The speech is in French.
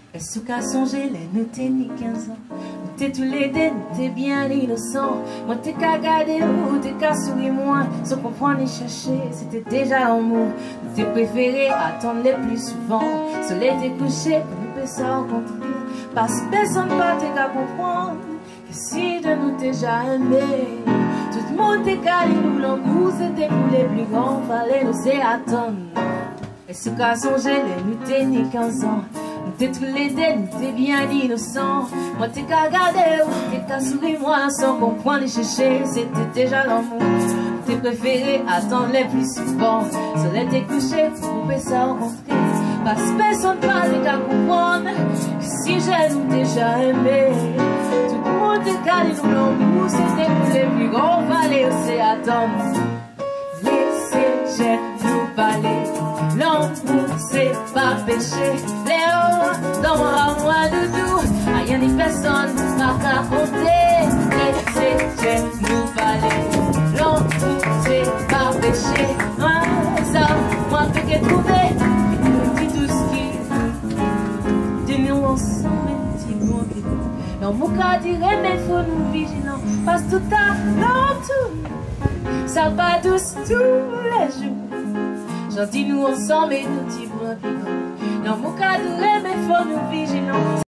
Est-ce qu'à songer, les nous t'es ni 15 ans. Nous t'es tous les deux, nous t'es bien innocents. Moi t'es qu'à garder ou t'es qu'à sourire moins. Sans comprendre et chercher, c'était déjà l'amour. Nous t'es préféré attendre les plus souvent. Soleil t'es couché, pour nous peut se rencontrer. Parce que personne pas t'es qu'à comprendre. Que si de nous t'es déjà aimé. Tout le monde t'es qu'à nous l'amour. C'était pour les plus grands, fallait nous attendre. Est-ce qu'à songer, les nous t'es ni 15 ans. Nous t'es tous les deux, nous t'es bien innocents. Moi t'es qu'à garder, t'es qu'à sourire moi sans comprendre et chercher, c'était déjà l'amour. T'es préféré attendre les plus souvent. Soleil t'es couché, pour couper ça rencontrer. Parce que personne pas t'es qu'à comprendre que si j'ai nous déjà aimé. Tout le monde t'es qu'à dire nous l'amour, c'était pour les plus grands, fallait aussi attendre. Laissez nous parler. L'amour c'est pas péché. Léo, dans moi de tout. Rien ni personne m'a raconté. Laissez nous parler. L'amour c'est pas péché. Moi, ça, moi peut que trouver. Dis tout ce qui. Dis-nous ensemble, dis-nous qui. Dans mon cas, dirait, mais faut nous vigilants. Parce tout à l'heure, tout. Ça va douce tous les jours. J'en dis nous ensemble et nous disons. Dans mon cas, mais faut nous vigilants.